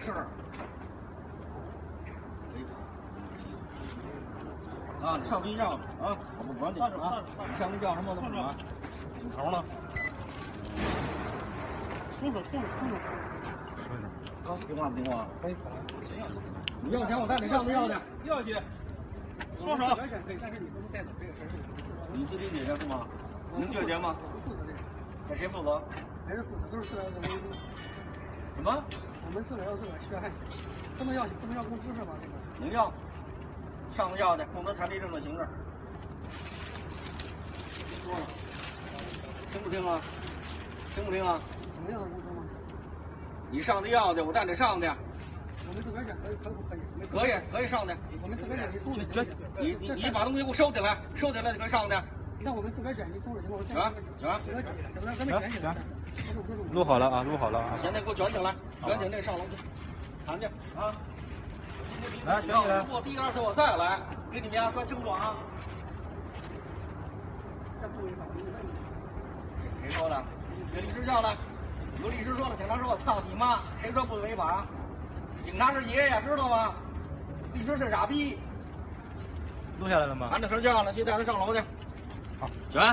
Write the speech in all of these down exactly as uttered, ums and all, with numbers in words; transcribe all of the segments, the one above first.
事。啊，你上对象啊，我不管你啊，你上对象什么都不管。警头呢？ 叔叔，叔叔，叔叔。 啊，听话不听话？可以。你要钱我带你上去要去。 要去。说说。 可以，但是你不能带走这个事儿。 你自己解决是吗？能解决吗？ 不负责这个。 那谁负责？ 还是负责，都是四百幺的维修。 什么？ 我们四百幺自个儿缺还行，不能要不能要工资是吧？这个。 能要。上去要去，工资残疾证的形式。说了，听不听啊？听不听啊？ 怎么样的工资吗？ 你上去要去，我带你上去。 我们自个儿捡可以可不可以？ 可以，可以上去。 我们自个儿捡，你送去去，你你你把东西给我收起来，收起来就可以上去。 那我们自个儿捡，你送了行吗？ 行行， 自个儿捡，咱们咱们捡起来。 录好了啊，录好了啊。 现在给我卷起来，卷起来上楼去，谈去啊。 来，卷起来。 如果第二次我再来，给你们家说清楚啊。 这不违法，你问谁说的？给律师叫来。有律师说了，警察说我操你妈，谁说不违法？警察是爷爷，知道吗？律师是傻逼。 录下来了吗？ 把那事叫了，去带他上楼去。 好， 卷。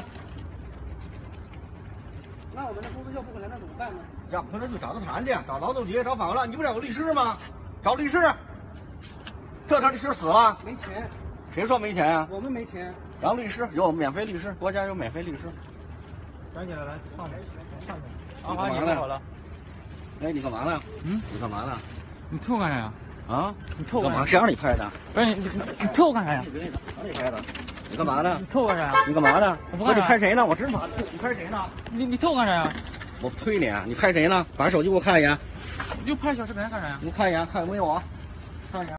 那我们的工资要不回来，那怎么办呢？ 要不回来就找他谈去，找劳动局，找法官了。你不是有律师吗？找律师。这条律师死了。 没钱。 谁说没钱呀、啊？ 我们没钱。 找律师，有免费律师，国家有免费律师。 卷起来，来上去，上去。 你干嘛呢？ 好了。 哎，你干嘛呢？ 嗯？ 你干嘛呢？ 你推我干啥呀？ 啊？ 你推我干嘛？谁让你拍的？ 不是你，你你推我干啥呀？ 哪让你拍的？你干嘛呢？ 你推我干啥呀？ 你干嘛呢？ 我不干啥。 你拍谁呢？我执法，你拍谁呢？ 你你推我干啥呀？ 我推你，你拍谁呢？把手机给我看一眼。 你就拍小视频干啥呀？ 你看一眼，看有没有啊？看一眼。